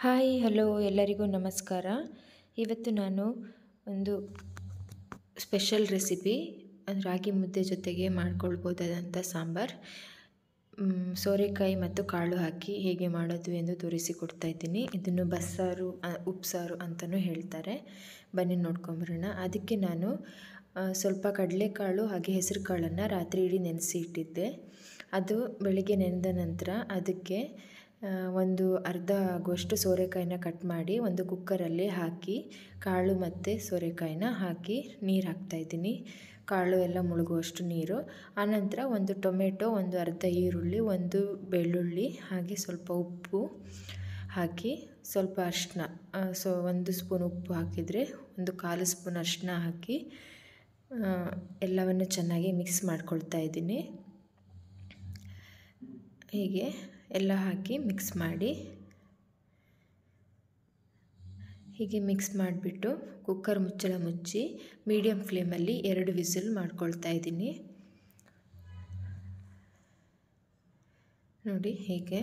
Hi hello ಎಲ್ಲರಿಗೂ ನಮಸ್ಕಾರ. ಇವತ್ತು ನಾನು ಒಂದು ಸ್ಪೆಷಲ್ ರೆಸಿಪಿ ರಾಗಿ ಮುದ್ದೆ ಜೊತೆಗೆ ಮಾಡ್ಕೊಳ್ಬೋದಾದಂಥ ಸಾಂಬಾರ್ ಸೋರೆಕಾಯಿ ಮತ್ತು ಕಾಳು ಹಾಕಿ ಹೇಗೆ ಮಾಡೋದು ಎಂದು ತೋರಿಸಿಕೊಡ್ತಾ ಇದ್ದೀನಿ. ಇದನ್ನು ಬಸ್ಸಾರು ಉಪ್ಸಾರು ಅಂತಲೂ ಹೇಳ್ತಾರೆ. ಬನ್ನಿ ನೋಡ್ಕೊಂಬರೋಣ. ಅದಕ್ಕೆ ನಾನು ಸ್ವಲ್ಪ ಕಡಲೆಕಾಳು ಹಾಗೆ ಹೆಸರು ಕಾಳನ್ನು ರಾತ್ರಿ ಇಡೀ ನೆನೆಸಿ ಇಟ್ಟಿದ್ದೆ. ಅದು ಬೆಳಿಗ್ಗೆ ನೆನೆದ ನಂತರ ಅದಕ್ಕೆ ಒಂದು ಅರ್ಧ ಆಗುವಷ್ಟು ಸೋರೆಕಾಯಿನ ಕಟ್ ಮಾಡಿ ಒಂದು ಕುಕ್ಕರಲ್ಲಿ ಹಾಕಿ ಕಾಳು ಮತ್ತು ಸೋರೆಕಾಯಿನ ಹಾಕಿ ನೀರು ಹಾಕ್ತಾಯಿದ್ದೀನಿ. ಕಾಳು ಎಲ್ಲ ಮುಳುಗುವಷ್ಟು ನೀರು. ಆನಂತರ ಒಂದು ಟೊಮೆಟೊ, ಒಂದು ಅರ್ಧ ಈರುಳ್ಳಿ, ಒಂದು ಬೆಳ್ಳುಳ್ಳಿ ಹಾಗೆ ಸ್ವಲ್ಪ ಉಪ್ಪು ಹಾಕಿ ಸ್ವಲ್ಪ ಅರಿಶಿನ, ಒಂದು ಸ್ಪೂನ್ ಉಪ್ಪು ಹಾಕಿದರೆ ಒಂದು 1/4 ಸ್ಪೂನ್ ಅರಿಶಿನ ಹಾಕಿ ಎಲ್ಲವನ್ನು ಚೆನ್ನಾಗಿ ಮಿಕ್ಸ್ ಮಾಡ್ಕೊಳ್ತಾ ಇದ್ದೀನಿ. ಹೀಗೆ ಎಲ್ಲ ಹಾಕಿ ಮಿಕ್ಸ್ ಮಾಡಿ ಹೀಗೆ ಮಿಕ್ಸ್ ಮಾಡಿಬಿಟ್ಟು ಕುಕ್ಕರ್ ಮುಚ್ಚಳ ಮುಚ್ಚಿ ಮೀಡಿಯಮ್ ಫ್ಲೇಮಲ್ಲಿ 2 ವಿಸಿಲ್ ಮಾಡ್ಕೊಳ್ತಾ ಇದ್ದೀನಿ. ನೋಡಿ ಹೀಗೆ.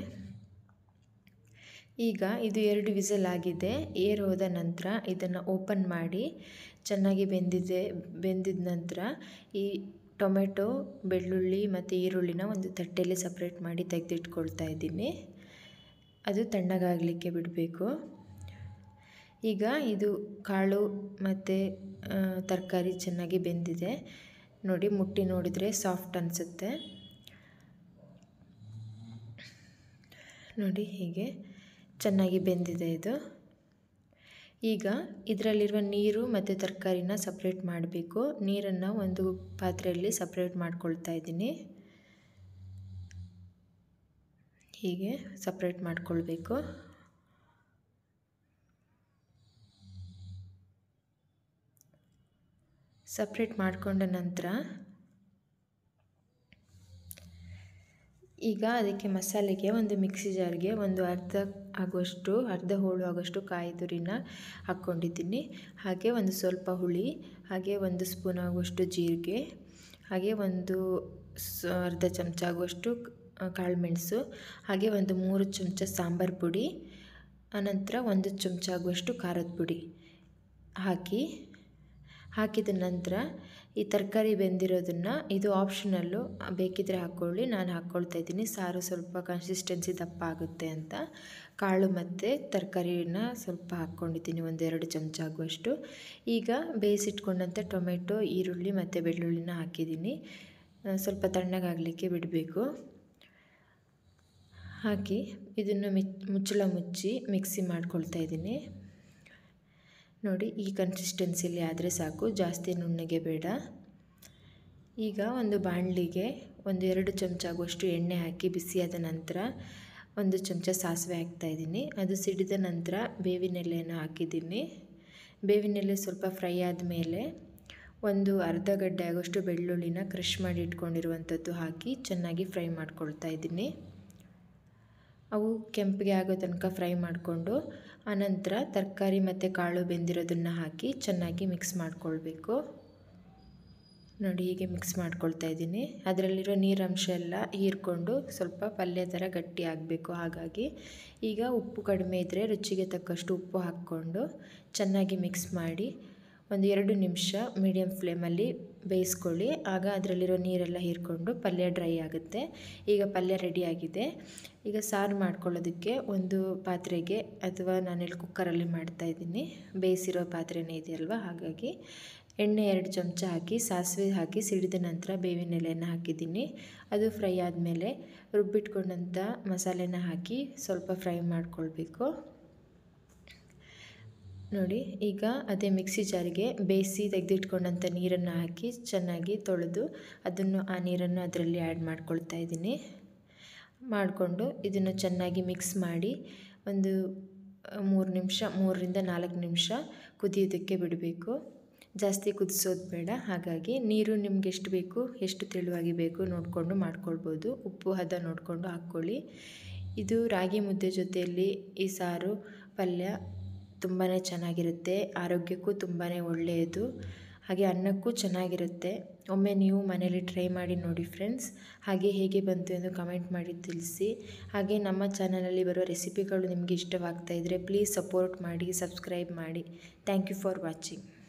ಈಗ ಇದು 2 ವಿಸಿಲ್ ಆಗಿದೆ. ಏರ್ ಹೋದ ನಂತರ ಇದನ್ನು ಓಪನ್ ಮಾಡಿ ಚೆನ್ನಾಗಿ ಬೆಂದಿದ ನಂತರ ಈ ಟೊಮೆಟೊ, ಬೆಳ್ಳುಳ್ಳಿ ಮತ್ತು ಈರುಳ್ಳಿನ ಒಂದು ತಟ್ಟೆಯಲ್ಲಿ ಸಪ್ರೇಟ್ ಮಾಡಿ ತೆಗೆದಿಟ್ಕೊಳ್ತಾ ಇದ್ದೀನಿ. ಅದು ತಣ್ಣಗಾಗಲಿಕ್ಕೆ ಬಿಡಬೇಕು. ಈಗ ಇದು ಕಾಳು ಮತ್ತು ತರಕಾರಿ ಚೆನ್ನಾಗಿ ಬೆಂದಿದೆ. ನೋಡಿ, ಮುಟ್ಟಿ ನೋಡಿದರೆ ಸಾಫ್ಟ್ ಅನಿಸುತ್ತೆ. ನೋಡಿ ಹೀಗೆ ಚೆನ್ನಾಗಿ ಬೆಂದಿದೆ ಇದು. ಈಗ ಇದರಲ್ಲಿರುವ ನೀರು ಮತ್ತು ತರಕಾರಿನ ಸಪ್ರೇಟ್ ಮಾಡಬೇಕು. ನೀರನ್ನು ಒಂದು ಪಾತ್ರೆಯಲ್ಲಿ ಸಪ್ರೇಟ್ ಮಾಡ್ಕೊಳ್ತಾ ಇದ್ದೀನಿ. ಹೀಗೆ ಸಪ್ರೇಟ್ ಮಾಡ್ಕೊಳ್ಬೇಕು. ಸಪ್ರೇಟ್ ಮಾಡಿಕೊಂಡ ನಂತರ ಈಗ ಅದಕ್ಕೆ ಮಸಾಲೆಗೆ ಒಂದು ಮಿಕ್ಸಿ ಜಾರ್ಗೆ ಒಂದು ಅರ್ಧ ಹೋಳು ಆಗುವಷ್ಟು ಕಾಯಿ ತುರಿನ ಹಾಕ್ಕೊಂಡಿದ್ದೀನಿ. ಹಾಗೆ ಒಂದು ಸ್ವಲ್ಪ ಹುಳಿ, ಹಾಗೆ 1 ಸ್ಪೂನ್ ಆಗುವಷ್ಟು ಜೀರಿಗೆ, ಹಾಗೆ ಅರ್ಧ ಚಮಚ ಆಗುವಷ್ಟು ಕಾಳುಮೆಣಸು, ಹಾಗೆ 3 ಚಮಚ ಸಾಂಬಾರು ಪುಡಿ, ಆನಂತರ 1 ಚಮಚ ಆಗುವಷ್ಟು ಖಾರದ ಪುಡಿ ಹಾಕಿದ ನಂತರ ಈ ತರಕಾರಿ ಬೆಂದಿರೋದನ್ನು, ಇದು ಆಪ್ಷನಲ್ಲು, ಬೇಕಿದ್ದರೆ ಹಾಕ್ಕೊಳ್ಳಿ, ನಾನು ಹಾಕ್ಕೊಳ್ತಾ ಇದ್ದೀನಿ. ಸಾರು ಸ್ವಲ್ಪ ಕನ್ಸಿಸ್ಟೆನ್ಸಿ ದಪ್ಪ ಆಗುತ್ತೆ ಅಂತ ಕಾಳು ಮತ್ತು ತರಕಾರಿನ ಸ್ವಲ್ಪ ಹಾಕ್ಕೊಂಡಿದ್ದೀನಿ, 1-2 ಚಮಚ ಆಗುವಷ್ಟು. ಈಗ ಬೇಯಿಸಿಟ್ಕೊಂಡಂಥ ಟೊಮೆಟೊ, ಈರುಳ್ಳಿ ಮತ್ತು ಬೆಳ್ಳುಳ್ಳಿನ ಹಾಕಿದ್ದೀನಿ. ಸ್ವಲ್ಪ ತಣ್ಣಗಾಗಲಿಕ್ಕೆ ಬಿಡಬೇಕು. ಹಾಕಿ ಇದನ್ನು ಮುಚ್ಚಳ ಮುಚ್ಚಿ ಮಿಕ್ಸಿ ಮಾಡ್ಕೊಳ್ತಾ ಇದ್ದೀನಿ. ನೋಡಿ, ಈ ಕನ್ಸಿಸ್ಟೆನ್ಸಿಲಿ ಆದರೆ ಸಾಕು, ಜಾಸ್ತಿ ನುಣ್ಣಗೆ ಬೇಡ. ಈಗ ಒಂದು ಬಾಣಲಿಗೆ 1-2 ಚಮಚ ಆಗುವಷ್ಟು ಎಣ್ಣೆ ಹಾಕಿ ಬಿಸಿಯಾದ ನಂತರ 1 ಚಮಚ ಸಾಸಿವೆ ಹಾಕ್ತಾಯಿದ್ದೀನಿ. ಅದು ಸಿಡಿದ ನಂತರ ಬೇವಿನ ಎಲೆಯನ್ನು ಹಾಕಿದ್ದೀನಿ. ಬೇವಿನ ಎಲೆ ಸ್ವಲ್ಪ ಫ್ರೈ ಆದಮೇಲೆ ಒಂದು ಅರ್ಧ ಗಡ್ಡೆ ಆಗುವಷ್ಟು ಬೆಳ್ಳುಳ್ಳಿನ ಕ್ರಷ್ ಮಾಡಿ ಇಟ್ಕೊಂಡಿರುವಂಥದ್ದು ಹಾಕಿ ಚೆನ್ನಾಗಿ ಫ್ರೈ ಮಾಡ್ಕೊಳ್ತಾ ಇದ್ದೀನಿ. ಅವು ಕೆಂಪಿಗೆ ಆಗೋ ತನಕ ಫ್ರೈ ಮಾಡಿಕೊಂಡು ಆನಂತರ ತರಕಾರಿ ಮತ್ತು ಕಾಳು ಬೆಂದಿರೋದನ್ನು ಹಾಕಿ ಚೆನ್ನಾಗಿ ಮಿಕ್ಸ್ ಮಾಡ್ಕೊಳ್ಬೇಕು. ನೋಡಿ, ಹೀಗೆ ಮಿಕ್ಸ್ ಮಾಡ್ಕೊಳ್ತಾ ಇದ್ದೀನಿ. ಅದರಲ್ಲಿರೋ ನೀರಂಶ ಎಲ್ಲ ಹೀರ್ಕೊಂಡು ಸ್ವಲ್ಪ ಪಲ್ಯ ಥರ ಗಟ್ಟಿ ಆಗಬೇಕು. ಹಾಗಾಗಿ ಈಗ ಉಪ್ಪು ಕಡಿಮೆ ಇದ್ದರೆ ರುಚಿಗೆ ತಕ್ಕಷ್ಟು ಉಪ್ಪು ಹಾಕ್ಕೊಂಡು ಚೆನ್ನಾಗಿ ಮಿಕ್ಸ್ ಮಾಡಿ 1-2 ನಿಮಿಷ ಮೀಡಿಯಮ್ ಫ್ಲೇಮಲ್ಲಿ ಬೇಯಿಸ್ಕೊಳ್ಳಿ. ಆಗ ಅದರಲ್ಲಿರೋ ನೀರೆಲ್ಲ ಹೀರ್ಕೊಂಡು ಪಲ್ಯ ಡ್ರೈ ಆಗುತ್ತೆ. ಈಗ ಪಲ್ಯ ರೆಡಿಯಾಗಿದೆ. ಈಗ ಸಾರು ಮಾಡ್ಕೊಳ್ಳೋದಕ್ಕೆ ಒಂದು ಪಾತ್ರೆಗೆ, ಅಥವಾ ನಾನಿಲ್ಲಿ ಕುಕ್ಕರಲ್ಲಿ ಮಾಡ್ತಾಯಿದ್ದೀನಿ, ಬೇಯಿಸಿರೋ ಪಾತ್ರೆನೇ ಇದೆಯಲ್ವ, ಹಾಗಾಗಿ ಎಣ್ಣೆ 2 ಚಮಚ ಹಾಕಿ ಸಾಸಿವೆ ಹಾಕಿ ಸಿಡಿದ ನಂತರ ಬೇವಿನ ಎಲೆಯನ್ನು ಹಾಕಿದ್ದೀನಿ. ಅದು ಫ್ರೈ ಆದಮೇಲೆ ರುಬ್ಬಿಟ್ಕೊಂಡಂಥ ಮಸಾಲೆನ ಹಾಕಿ ಸ್ವಲ್ಪ ಫ್ರೈ ಮಾಡ್ಕೊಳ್ಬೇಕು. ನೋಡಿ, ಈಗ ಅದೇ ಮಿಕ್ಸಿ ಜಾರಿಗೆ ಬೇಯಿಸಿ ತೆಗೆದಿಟ್ಕೊಂಡಂಥ ನೀರನ್ನು ಹಾಕಿ ಚೆನ್ನಾಗಿ ತೊಳೆದು ಆ ನೀರನ್ನು ಅದರಲ್ಲಿ ಆ್ಯಡ್ ಮಾಡ್ಕೊಳ್ತಾ ಇದ್ದೀನಿ. ಮಾಡಿಕೊಂಡು ಇದನ್ನು ಚೆನ್ನಾಗಿ ಮಿಕ್ಸ್ ಮಾಡಿ ಒಂದು 3-4 ನಿಮಿಷ ಕುದಿಯೋದಕ್ಕೆ ಬಿಡಬೇಕು. ಜಾಸ್ತಿ ಕುದಿಸೋದು ಬೇಡ. ಹಾಗಾಗಿ ನೀರು ನಿಮ್ಗೆ ಎಷ್ಟು ಬೇಕು, ಎಷ್ಟು ತೆಳುವಾಗಿ ಬೇಕು ನೋಡಿಕೊಂಡು ಮಾಡ್ಕೊಳ್ಬೋದು. ಉಪ್ಪು ಹದ ನೋಡಿಕೊಂಡು ಹಾಕ್ಕೊಳ್ಳಿ. ಇದು ರಾಗಿ ಮುದ್ದೆ ಜೊತೆಯಲ್ಲಿ ಈ ಸಾರು ಪಲ್ಯ ತುಂಬಾ ಚೆನ್ನಾಗಿರುತ್ತೆ. ಆರೋಗ್ಯಕ್ಕೂ ತುಂಬಾ ಒಳ್ಳೆಯದು. ಹಾಗೆ ಅನ್ನಕ್ಕೂ ಚೆನ್ನಾಗಿರುತ್ತೆ. ಒಮ್ಮೆ ನೀವು ಮನೇಲಿ ಟ್ರೈ ಮಾಡಿ ನೋಡಿ ಫ್ರೆಂಡ್ಸ್. ಹಾಗೆ ಹೇಗೆ ಬಂತು ಎಂದು ಕಮೆಂಟ್ ಮಾಡಿ ತಿಳಿಸಿ. ಹಾಗೆ ನಮ್ಮ ಚಾನಲಲ್ಲಿ ಬರೋ ರೆಸಿಪಿಗಳು ನಿಮಗೆ ಇಷ್ಟವಾಗ್ತಾ ಇದ್ದರೆ ಪ್ಲೀಸ್ ಸಪೋರ್ಟ್ ಮಾಡಿ, ಸಬ್ಸ್ಕ್ರೈಬ್ ಮಾಡಿ. Thank you for watching.